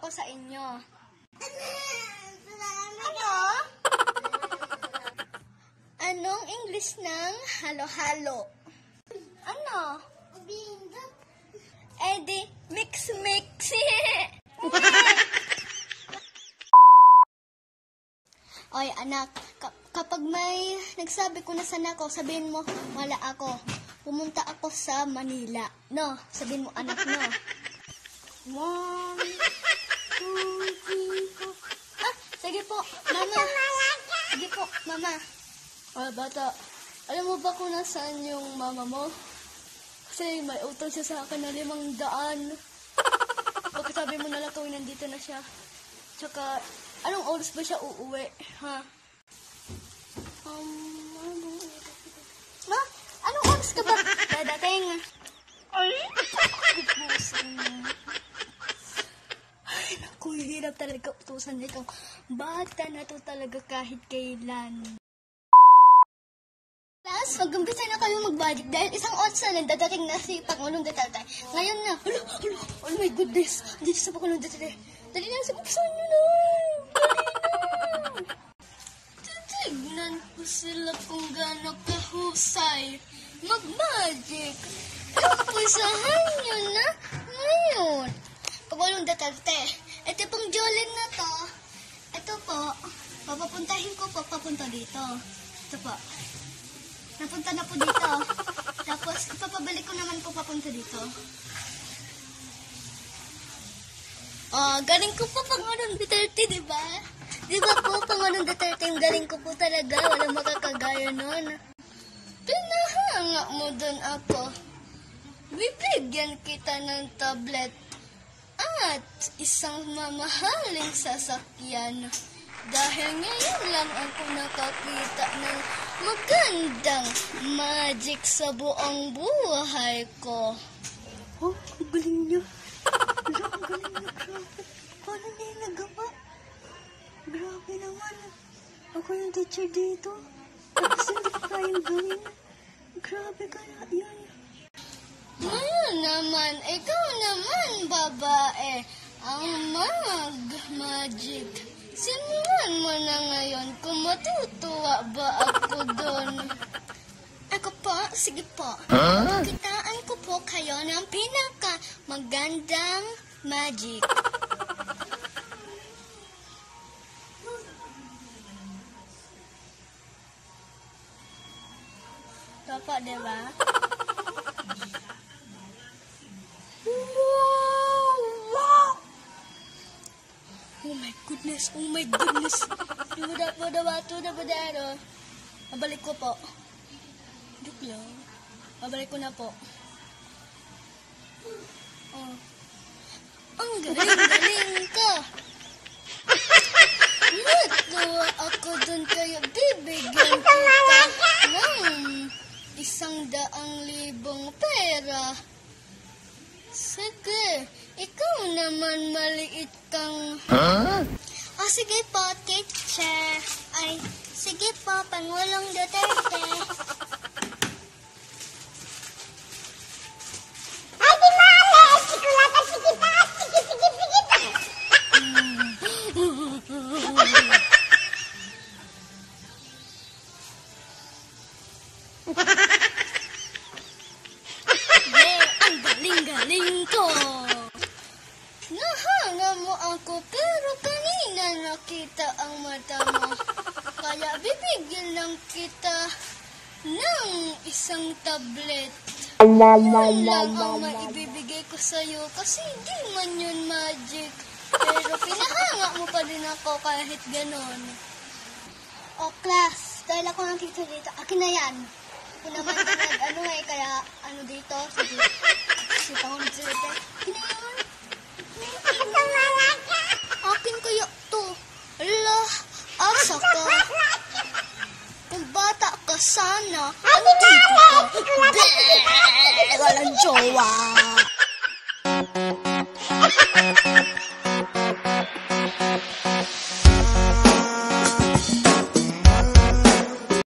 ako sa inyo. Ano? Anong English ng halo-halo? Ano? Di, mix-mix. Oy, anak, kapag may nagsabi ko na sana ako, sabihin mo, wala ako. Pumunta ako sa Manila. No? Sabihin mo, anak, no? 1, 2, 3, 4. Sige po, mama. Sige po, mama. Bata, alam mo ba kung nasaan yung mama mo? Kasi may utang siya sa akin na 500. Bakit sabi mo na lang kung nandito na siya? Tsaka, anong oras ba siya uuwi? Ha? Anong oras ka ba dadating? Ay, naku, hirap talaga utusan nitong bata na to talaga kahit kailan. Plus, mag-umpisa na kayo mag-budget dahil isang oras na dadating na si Pangulong Duterte. Ngayon na. Oh my goodness. Dito sa Pangulong Duterte. Dali na, buksan nyo na. Titignan ko sila kung gano'ng kahusay mag-magic. Umpisahan nyo na ngayon. Pangulong Duterte. Ito pong Jolene na to. Ito po. Papapuntahin ko po papunta dito. Ito po. Napunta na po dito. Tapos, ipapabalik ko naman po papunta dito. Galing ko po Pangulong Duterte, diba? Diba po, Pangulong Duterte, yung galing ko po talaga. Walang makakagaya nun. Pinahanga mo dun ako. Bibigyan kita ng tablet at isang mamahaling sasakyan. Dahil ngayon lang ako nakakita ng magandang magic sa buong buhay ko. Oh, ang galing niya. Ang galing niya, grabe. Paano niya yung nagawa? Grabe naman. Ako yung teacher dito. Tapos hindi ko kayang gawin. Grabe kaya yan. Ngayon naman, ikaw naman, babae, ang mag-magic. Simulan mo na ngayon kung matutuwa ba ako doon. Ako po? Sige po. Kitaan ko po kayo ng pinaka-magandang magic. Papa, diba? Oh my goodness. Babalik ko po. Joke lang. Babalik ko na po. Ang galing ko. Natuwa ako dun kaya bibigyan kita ng 100,000 pera. Sige, ikaw naman maliit kang... sige po, teacher. Ay, sige po, Pangulong Duterte. Ay, di mali! Sikulatan, sige pa! Sige pa! Ang galing-galing ko! Nahanga mo ako pero kanina nakita ang mata mo. Kaya bibigyan lang kita ng 1 tablet. Yun lang ang maibibigay ko sa'yo kasi di man yun magic. Pero pinahanga mo pa din ako kahit ganon. Class, dahil ako nang tito dito, akin na yan. Ako naman kaya dito, si Pangulong Duterte. Akin na yan. Akin kaya to. Ala, asa ka. Kung bata ka sana, andito ka. Walang jowa.